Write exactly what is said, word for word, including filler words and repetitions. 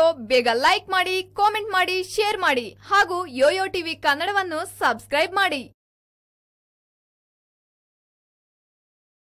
ಬೇಗ ಲೈಕ್ ಮಾಡಿ, ಕಾಮೆಂಟ್ ಮಾಡಿ, ಶೇರ್ ಮಾಡಿ ಹಾಗೂ ಯೋಯೋ ಟಿವಿ ಕನ್ನಡವನ್ನು ಸಬ್ಸ್ಕ್ರೈಬ್ ಮಾಡಿ.